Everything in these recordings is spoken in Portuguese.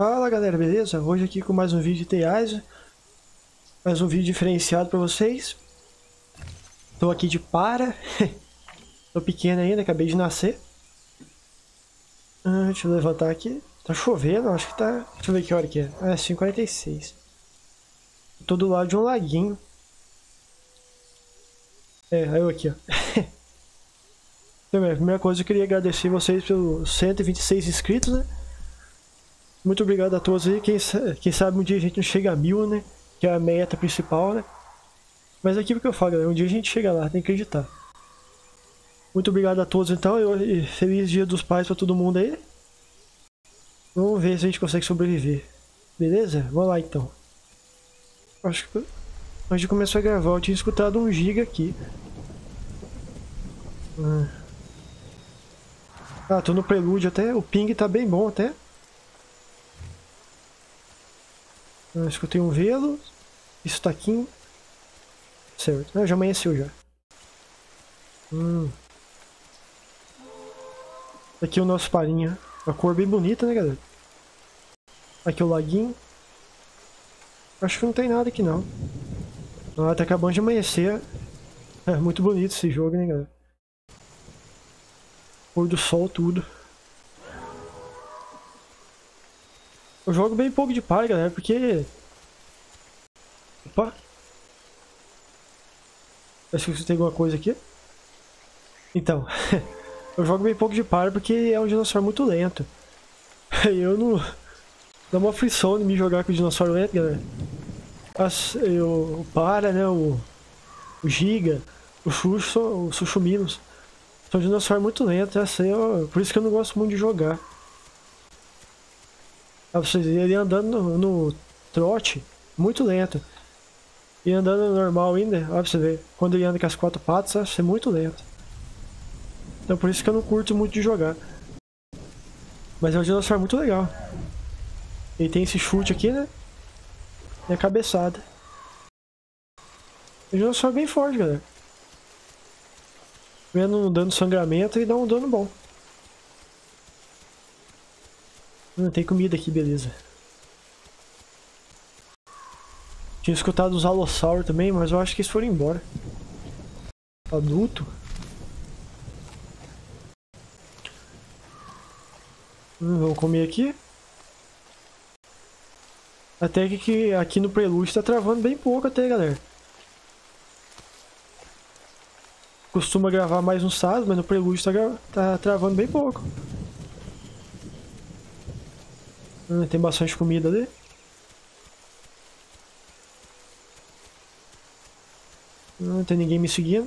Fala galera, beleza? Hoje aqui com mais um vídeo de TIAIS, mais um vídeo diferenciado pra vocês. Tô aqui de para, tô pequeno ainda, acabei de nascer. Deixa eu levantar aqui, tá chovendo, acho que tá... Deixa eu ver que hora que é, é 5h46. Tô do lado de um laguinho. Eu aqui, ó. Então, a primeira coisa, eu queria agradecer vocês pelos 126 inscritos, né? Muito obrigado a todos aí, quem sabe um dia a gente não chega a 1000, né? Que é a meta principal, né? Mas é aquilo que eu falo, galera, um dia a gente chega lá, tem que acreditar. Muito obrigado a todos então, e feliz Dia dos Pais pra todo mundo aí. Vamos ver se a gente consegue sobreviver. Beleza? Vamos lá então. Acho que antes de começar a gravar eu tinha escutado 1 giga aqui. Tô no prelúdio até, o ping tá bem bom até. Escutei um velo. Estaquinho. Certo, já amanheceu já. Aqui é o nosso parinha. A cor bem bonita, né, galera? Aqui é o laguinho. Acho que não tem nada aqui, não. Tá acabando de amanhecer. É muito bonito esse jogo, né, galera? Pôr do sol, tudo. Eu jogo bem pouco de par, galera, porque... Opa! Acho que tem alguma coisa aqui. Então... eu jogo bem pouco de par porque é um dinossauro muito lento. Eu não... Dá uma aflição de me jogar com o dinossauro lento, galera. O Para, né, o Giga, o Sushuminos. São dinossauros muito lentos, por isso que eu não gosto muito de jogar. Pra vocês verem, ele andando no trote, muito lento. E andando normal ainda, ó, pra você ver, quando ele anda com as 4 patas, vai ser muito lento. Então por isso que eu não curto muito de jogar. Mas é um dinossauro muito legal. Ele tem esse chute aqui, né? E a cabeçada. É um dinossauro bem forte, galera. Vendo um dano sangramento e dá um dano bom. Tem comida aqui, beleza. Tinha escutado os Allosaur também, mas eu acho que eles foram embora. Adulto. Vamos comer aqui. Até que aqui no prelúdio tá travando bem pouco até, galera. Costuma gravar mais no sábado, mas no prelúdio tá travando bem pouco. Tem bastante comida ali. Não tem ninguém me seguindo.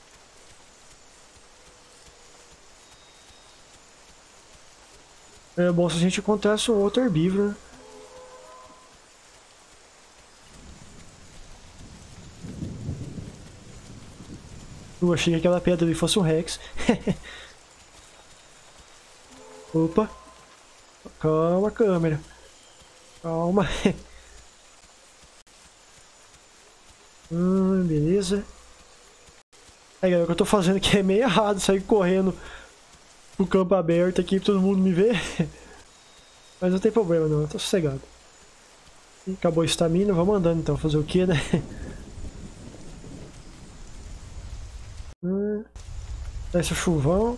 É bom se a gente encontrasse um outro herbívoro, né? Eu achei que aquela pedra ali fosse um Rex. Opa. Calma, câmera. Calma. Beleza. Galera, o que eu tô fazendo aqui é meio errado. Sair correndo pro campo aberto aqui pra todo mundo me ver. Mas não tem problema não, eu tô sossegado. Acabou a estamina, vamos andando então. Fazer o que, né? Esse é o chuvão.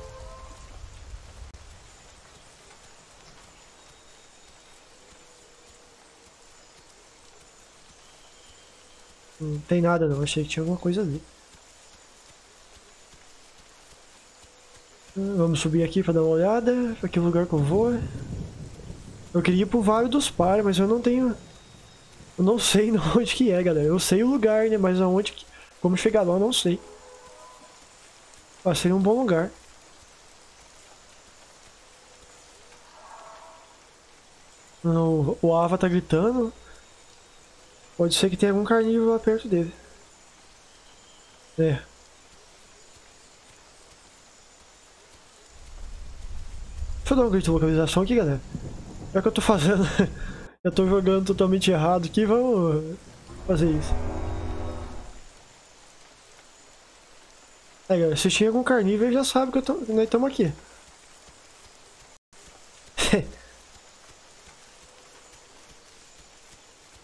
Não tem nada não, achei que tinha alguma coisa ali. Vamos subir aqui pra dar uma olhada. Pra que lugar que eu vou? Eu queria ir pro Vale dos Par, mas eu não tenho... Eu não sei onde que é, galera. Eu sei o lugar, né? Mas aonde que... Como chegar lá eu não sei. Seria um bom lugar. O Ava tá gritando. Pode ser que tenha algum carnívoro lá perto dele. Deixa eu dar um grito de localização aqui, galera. Já que eu tô fazendo... eu tô jogando totalmente errado aqui, vamos fazer isso. Galera, se tinha algum carnívoro, já sabe que nós estamos aqui.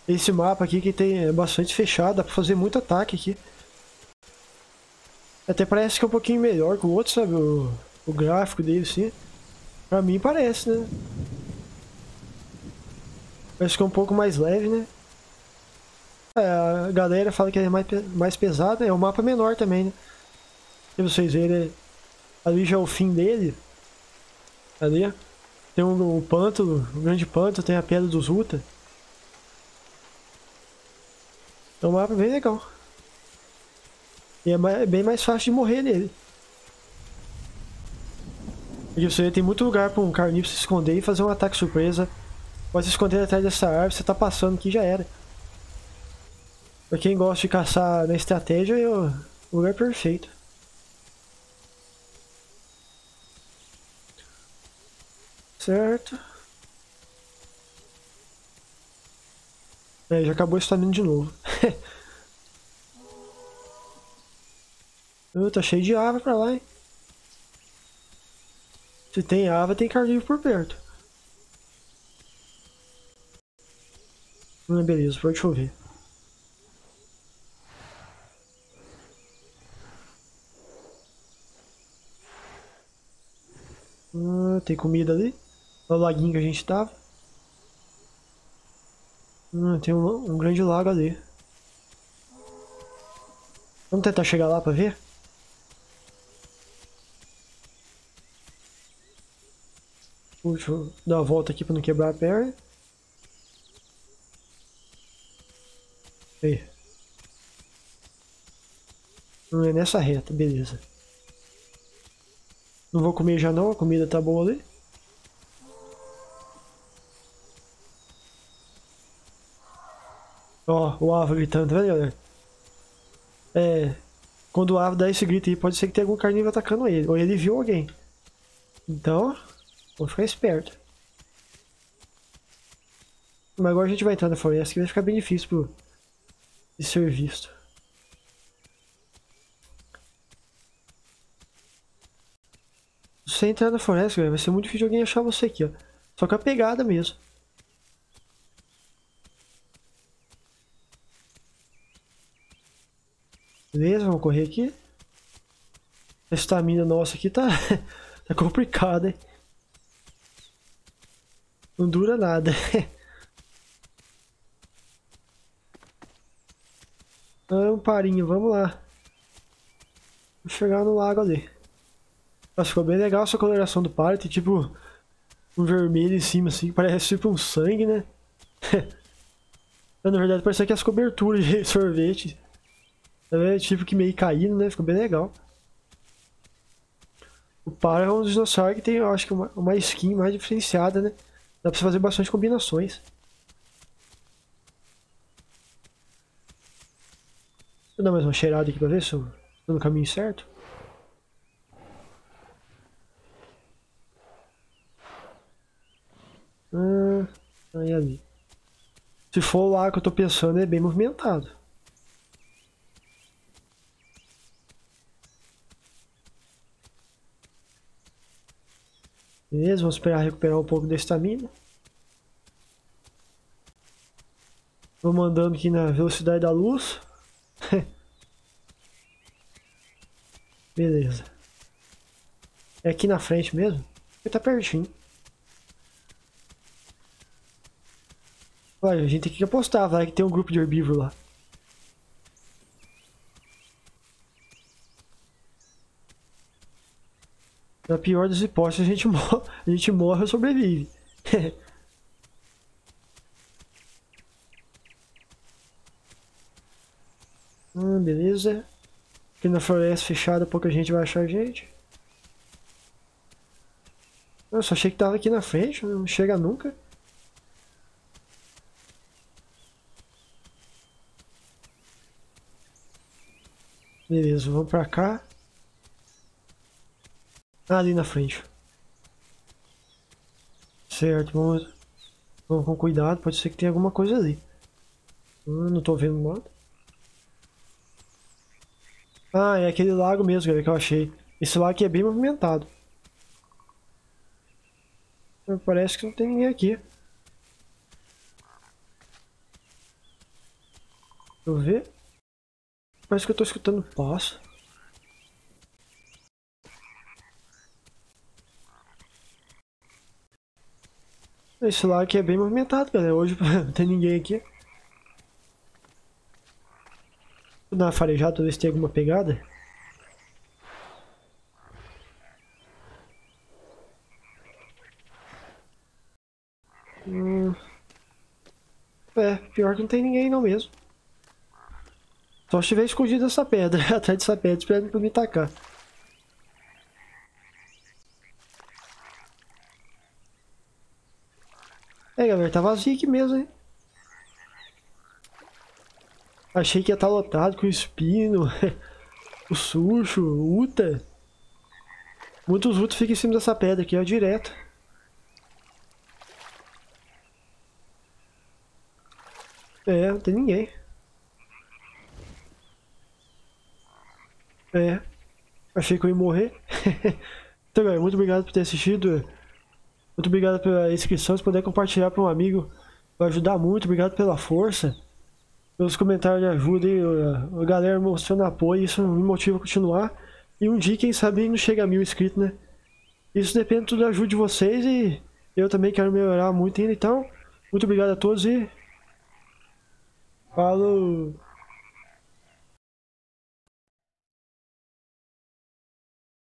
Esse mapa aqui que tem bastante fechado, dá pra fazer muito ataque aqui. Até parece que é um pouquinho melhor que o outro, sabe? O gráfico dele, sim. Pra mim parece, né? Parece que é um pouco mais leve, né? É, a galera fala que é mais pesado, é um mapa menor também, né? Se vocês verem, ali já é o fim dele. Ali, ó. Tem um pântano, um grande pântano, tem a Pedra dos Ruta. É um mapa bem legal. E é bem mais fácil de morrer nele. Porque você tem muito lugar para um carnívoro se esconder e fazer um ataque surpresa. Pode se esconder atrás dessa árvore, você tá passando aqui já era. Pra quem gosta de caçar na estratégia, é o lugar perfeito. Certo. É, já acabou o estamina de novo. Tá cheio de ava pra lá, hein? Se tem ava, tem carnívoro por perto. Beleza, pode chover. Tem comida ali. No laguinho que a gente tava. Tem um grande lago ali. Vamos tentar chegar lá pra ver? Deixa eu dar uma volta aqui pra não quebrar a perna. Aí. Não é nessa reta, beleza. Não vou comer já não, a comida tá boa ali. Ó, o Ava gritando, tá vendo, galera? É, quando o Ava dá esse grito aí, pode ser que tenha algum carnívoro atacando ele, ou ele viu alguém. Então, vamos ficar esperto. Mas agora a gente vai entrar na floresta, que vai ficar bem difícil de ser visto. Se você entrar na floresta, galera, vai ser muito difícil alguém achar você aqui, ó. Só com a pegada mesmo. Beleza, vamos correr aqui. A estamina nossa aqui tá, tá complicada, hein? Não dura nada. Um parinho, vamos lá. Vou chegar no lago ali. Nossa, ficou bem legal essa coloração do paro. Tem tipo um vermelho em cima, assim. Parece tipo um sangue, né? Mas, na verdade, parece que as coberturas de sorvete. É tipo que meio caindo, né? Ficou bem legal. O paro é um dos dinossauros que tem, eu acho que uma skin mais diferenciada, né? Dá pra você fazer bastante combinações. Vou dar mais uma cheirada aqui pra ver se eu tô no caminho certo. Aí ali. Se for lá que eu tô pensando, é bem movimentado. Beleza, vamos esperar recuperar um pouco da estamina. Vamos andando aqui na velocidade da luz. Beleza. É aqui na frente mesmo? Porque tá pertinho. Olha, a gente tem que apostar, vai que tem um grupo de herbívoro lá. Na pior das hipóteses, a gente morre ou sobrevive. Beleza. Aqui na floresta fechada, pouca gente vai achar a gente. Eu só achei que tava aqui na frente, não chega nunca. Beleza, vamos pra cá. Ali na frente. Certo, vamos com cuidado, pode ser que tenha alguma coisa ali. Não tô vendo nada. Ah, é aquele lago mesmo, galera, que eu achei. Esse lago aqui é bem movimentado. Parece que não tem ninguém aqui. eu ver. Parece que eu tô escutando passo. Esse lá aqui é bem movimentado, galera. Hoje não tem ninguém aqui. Vou dar uma farejada pra ver se tem alguma pegada. É, pior que não tem ninguém não mesmo. Só se estiver escondido essa pedra, atrás dessa pedra, esperando pra me atacar. É, galera, tá vazio aqui mesmo, hein? Achei que ia estar lotado com o espino, o surcho, o uta. Muitos utas ficam em cima dessa pedra aqui, ó, direto. É, não tem ninguém. É, achei que eu ia morrer. Então, galera, muito obrigado por ter assistido. Muito obrigado pela inscrição. Se puder compartilhar para um amigo, vai ajudar muito. Obrigado pela força, pelos comentários de ajuda e a galera mostrando apoio. Isso me motiva a continuar. E um dia, quem sabe, não chega a 1000 inscritos, né? Isso depende tudo da ajuda de vocês e eu também quero melhorar muito ainda. Então, muito obrigado a todos e falou!